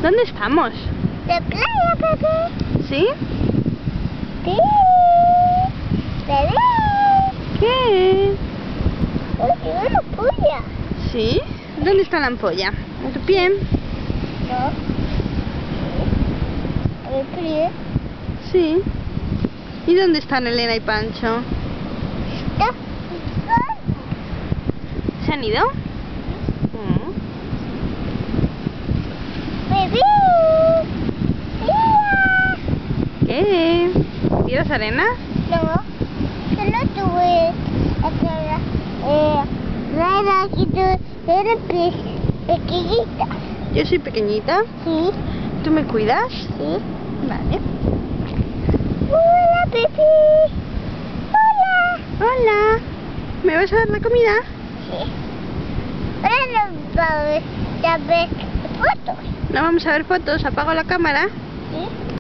¿Dónde estamos? De playa, bebé. ¿Sí? Sí. Bebé. ¿Qué? Oye, una polla. ¿Sí? ¿Dónde está la ampolla? ¿En tu pie? No. A ver, pie. Sí. ¿Y dónde están Elena y Pancho? Está. ¿Se han ido? Bebé. Mira. ¿Qué? ¿Tiras arena? No. Solo tuve rara que tú eres pequeñita. Yo soy pequeñita. Sí. ¿Tú me cuidas? Sí. Vale. Hola, bebé. Hola. Hola. ¿Me vas a dar la comida? Sí. Ahora nos vamos a ver fotos. No vamos a ver fotos. Apago la cámara. Sí.